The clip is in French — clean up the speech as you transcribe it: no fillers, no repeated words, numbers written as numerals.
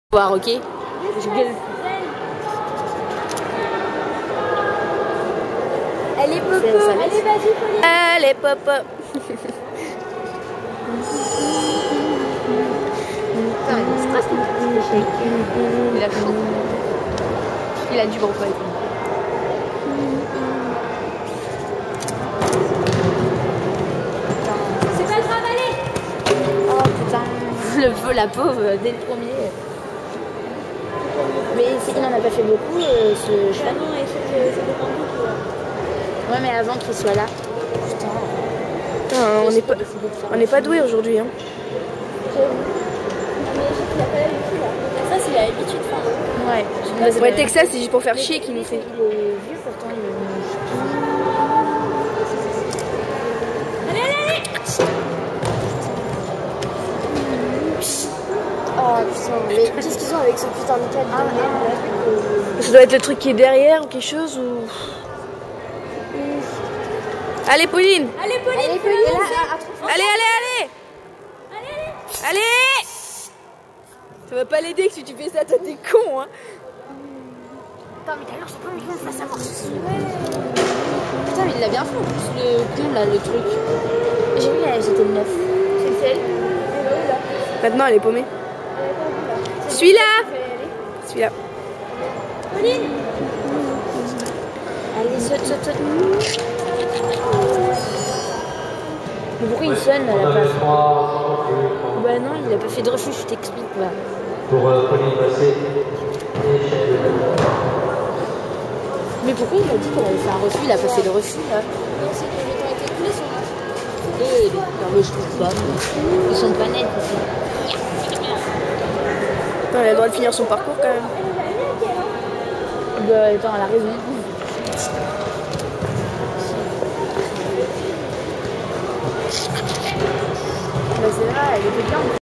Voir, ok. Elle est popo, allez vas-y Pauline. Allez popo. Putain, il stresse il a chaud. Il a du bon poil. C'est pas grave, allez. Oh putain, la pauvre dès le premier. Mais il n'en a pas fait beaucoup ce cheval. Non, et c'est Ouais, mais avant qu'il soit là. Putain, on n'est pas doué aujourd'hui. Hein. Ça, c'est l'habitude. Ouais. Ouais, Texas, c'est juste pour faire chier qu'il nous fait. Il est vieux pourtant, il est. Allez, allez, allez. Oh putain, mais qu'est-ce qu'ils ont avec ce putain de câble de merde? Ça doit être le truc qui est derrière ou quelque chose ou. Allez Pauline. Allez, Pauline, Allez, fais Pauline, avancer. Allez, allez, allez. Allez. Ça va pas l'aider que si tu fais ça, toi t'es con hein. Putain, mais tout à l'heure, j'ai pas envie qu'on fasse avoir ceci. Putain, mais il l'a bien fait en plus le con là, le truc. J'ai vu, c'était le 9. C'est celle. Maintenant elle est paumée. Celui-là. Celui-là. Pauline. Allez, saute. Mais pourquoi il sonne à la place? Bah non, il a pas fait de refus, je t'explique. Bah. Pour Pauline Basset. Mais pourquoi il a dit qu'il avait fait un refus? Il a pas fait de refus là. Non, c'est que le temps était coulé sur la. Non mais je trouve pas. Ils sont pas nets aussi. Attends, elle a le droit de finir son parcours quand même. Bah attends, elle a raison. Bah c'est vrai, elle était bien.